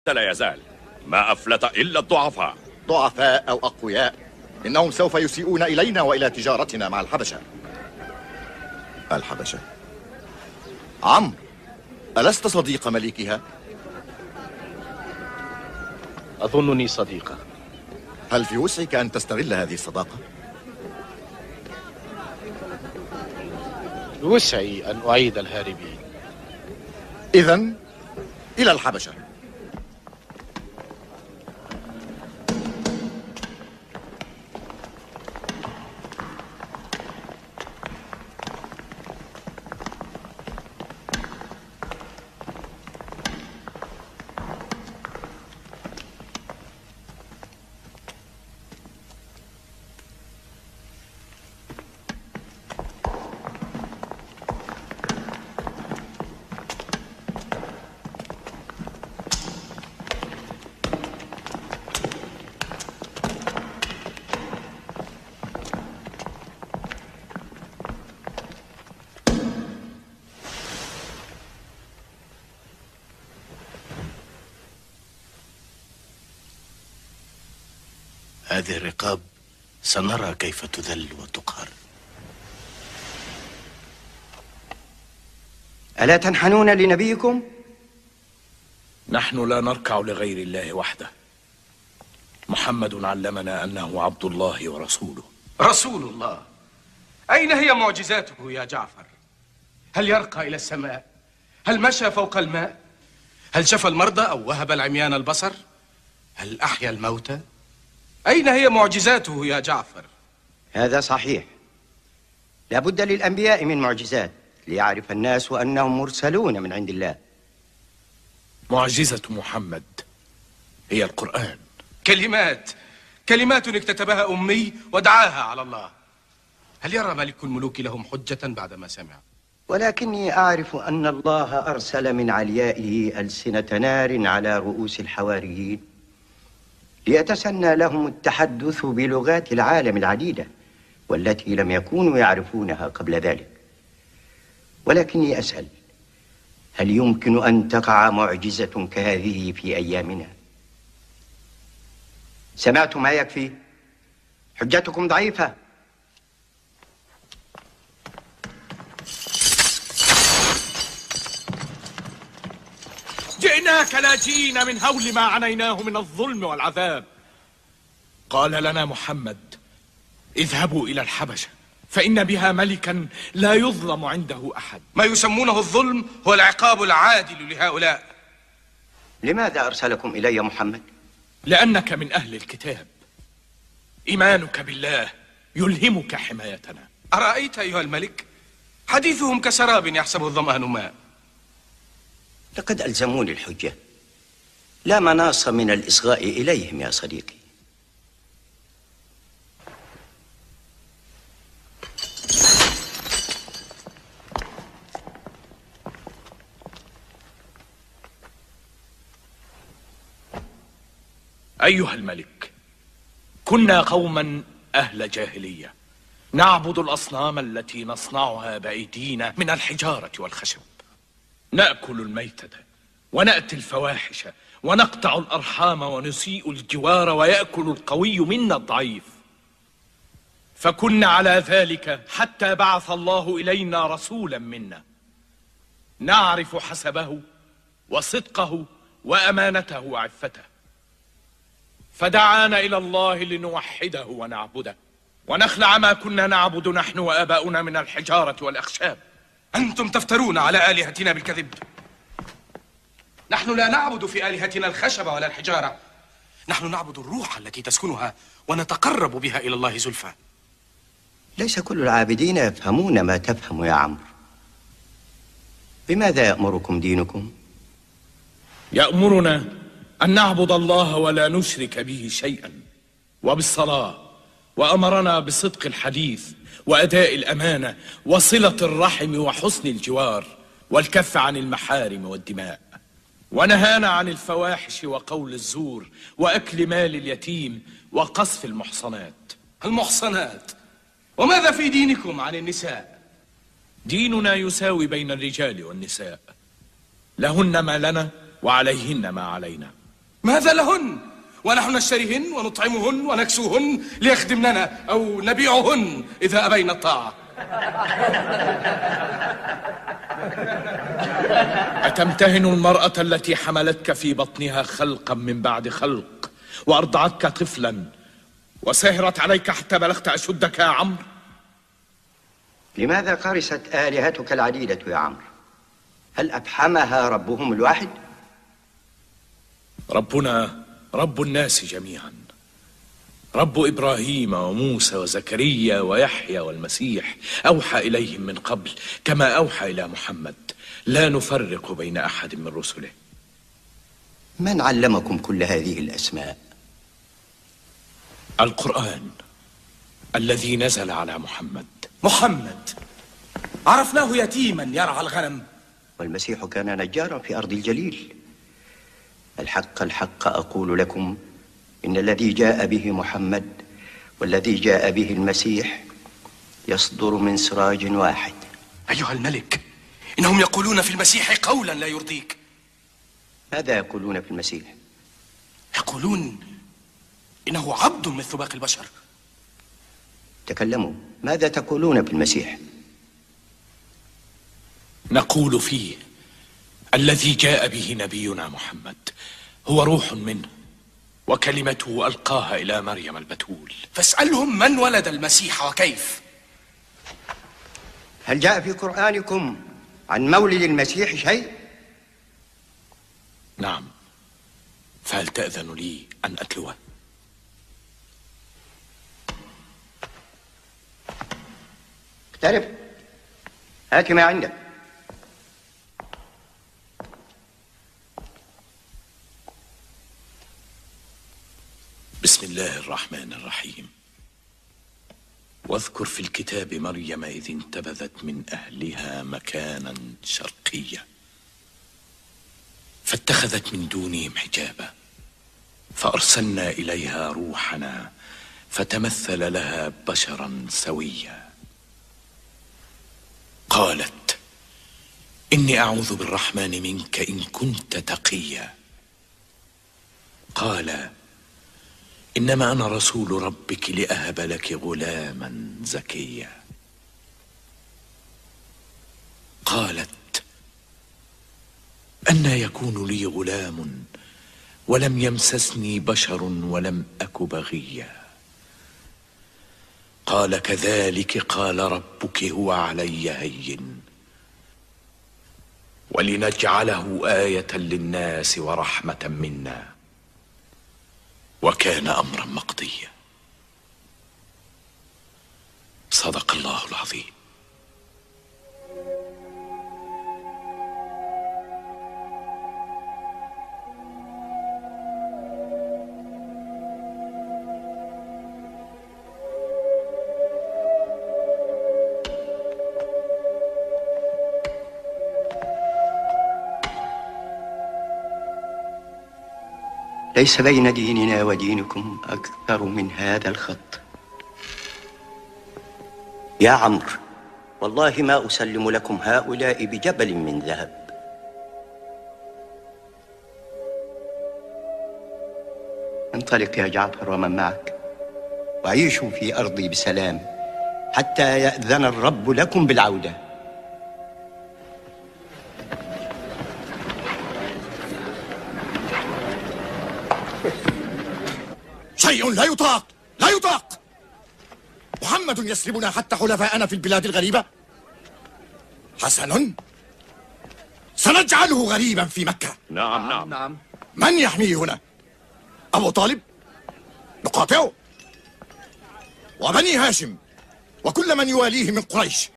لا يزال. ما أفلت إلا الضعفاء. ضعفاء أو أقوياء، إنهم سوف يسيئون إلينا وإلى تجارتنا مع الحبشة. الحبشة؟ عمرو، ألست صديق مليكها؟ أظنني صديقه. هل في وسعك أن تستغل هذه الصداقة؟ بوسعي أن أعيد الهاربين. إذن إلى الحبشة. هذه الرقاب سنرى كيف تذل وتقهر. ألا تنحنون لنبيكم؟ نحن لا نركع لغير الله وحده. محمد علمنا أنه عبد الله ورسوله. رسول الله؟ أين هي معجزاته يا جعفر؟ هل يرقى إلى السماء؟ هل مشى فوق الماء؟ هل شفى المرضى أو وهب العميان البصر؟ هل أحيا الموتى؟ أين هي معجزاته يا جعفر؟ هذا صحيح، لابد للأنبياء من معجزات ليعرف الناس أنهم مرسلون من عند الله. معجزة محمد هي القرآن. كلمات اكتتبها أمي ودعاها على الله. هل يرى ملك الملوك لهم حجة بعدما سمع؟ ولكني أعرف أن الله أرسل من عليائه ألسنة نار على رؤوس الحواريين ليتسنى لهم التحدث بلغات العالم العديدة والتي لم يكونوا يعرفونها قبل ذلك. ولكني أسأل، هل يمكن أن تقع معجزة كهذه في أيامنا؟ سمعتم ما يكفي؟ حجتكم ضعيفة. جئناك لاجئين من هول ما عنيناه من الظلم والعذاب. قال لنا محمد: اذهبوا إلى الحبشة فإن بها ملكا لا يظلم عنده أحد. ما يسمونه الظلم هو العقاب العادل لهؤلاء. لماذا أرسلكم إلي محمد؟ لأنك من أهل الكتاب. إيمانك بالله يلهمك حمايتنا. أرأيت أيها الملك؟ حديثهم كسراب يحسبه الظمآن ماء. لقد ألزموني الحجة، لا مناص من الإصغاء إليهم يا صديقي. أيها الملك، كنا قوما أهل جاهلية نعبد الأصنام التي نصنعها بأيدينا من الحجارة والخشب. نأكل الميتة ونأتي الفواحش ونقطع الأرحام ونسيء الجوار ويأكل القوي منا الضعيف. فكنا على ذلك حتى بعث الله إلينا رسولا منا نعرف حسبه وصدقه وأمانته وعفته، فدعانا إلى الله لنوحده ونعبده ونخلع ما كنا نعبد نحن وآباؤنا من الحجارة والأخشاب. أنتم تفترون على آلهتنا بالكذب. نحن لا نعبد في آلهتنا الخشب ولا الحجارة، نحن نعبد الروح التي تسكنها ونتقرب بها إلى الله زلفى. ليس كل العابدين يفهمون ما تفهم يا عمرو. بماذا يأمركم دينكم؟ يأمرنا أن نعبد الله ولا نشرك به شيئا، وبالصلاة، وأمرنا بصدق الحديث وأداء الأمانة وصلة الرحم وحسن الجوار والكف عن المحارم والدماء، ونهانا عن الفواحش وقول الزور وأكل مال اليتيم وقذف المحصنات. المحصنات؟ وماذا في دينكم عن النساء؟ ديننا يساوي بين الرجال والنساء، لهن ما لنا وعليهن ما علينا. ماذا لهن ونحن نشتريهن ونطعمهن ونكسوهن ليخدمننا أو نبيعهن إذا أبين الطاعة؟ أتمتهن المرأة التي حملتك في بطنها خلقا من بعد خلق وأرضعتك طفلا وسهرت عليك حتى بلغت أشدك يا عمرو؟ لماذا قرست آلهتك العديدة يا عمرو؟ هل أفحمها ربهم الواحد؟ ربنا رب الناس جميعا، رب إبراهيم وموسى وزكريا ويحيى والمسيح، أوحى إليهم من قبل كما أوحى إلى محمد، لا نفرق بين أحد من رسله. من علمكم كل هذه الأسماء؟ القرآن الذي نزل على محمد عرفناه يتيما يرعى الغنم، والمسيح كان نجارا في أرض الجليل. الحق أقول لكم إن الذي جاء به محمد والذي جاء به المسيح يصدر من سراج واحد. أيها الملك، إنهم يقولون في المسيح قولا لا يرضيك. ماذا يقولون في المسيح؟ يقولون إنه عبد مثل باقي البشر. تكلموا، ماذا تقولون في المسيح؟ نقول فيه الذي جاء به نبينا محمد هو روح منه وكلمته ألقاها إلى مريم البتول. فاسألهم من ولد المسيح وكيف. هل جاء في قرآنكم عن مولد المسيح شيء؟ نعم، فهل تأذن لي أن أتلوه؟ اقترب، هات ما عندك. بسم الله الرحمن الرحيم. واذكر في الكتاب مريم إذ انتبذت من أهلها مكانا شرقيا فاتخذت من دونهم حجابا فأرسلنا إليها روحنا فتمثل لها بشرا سويا. قالت إني أعوذ بالرحمن منك إن كنت تقيا. قال إنما أنا رسول ربك لأهب لك غلاما زكيا. قالت أنى يكون لي غلام ولم يمسسني بشر ولم أك بغيا. قال كذلك قال ربك هو علي هين ولنجعله آية للناس ورحمة منا وكان أمرا مقضيا. صدق الله العظيم. ليس بين ديننا ودينكم أكثر من هذا الخط. يا عمرو، والله ما أسلم لكم هؤلاء بجبل من ذهب. انطلق يا جعفر ومن معك وعيشوا في أرضي بسلام حتى يأذن الرب لكم بالعودة. شيء لا يطاق، لا يطاق. محمد يسلبنا حتى حلفاءنا في البلاد الغريبة. حسن، سنجعله غريبا في مكة. نعم. من يحميه هنا؟ أبو طالب نقاطعه، وبني هاشم وكل من يواليه من قريش.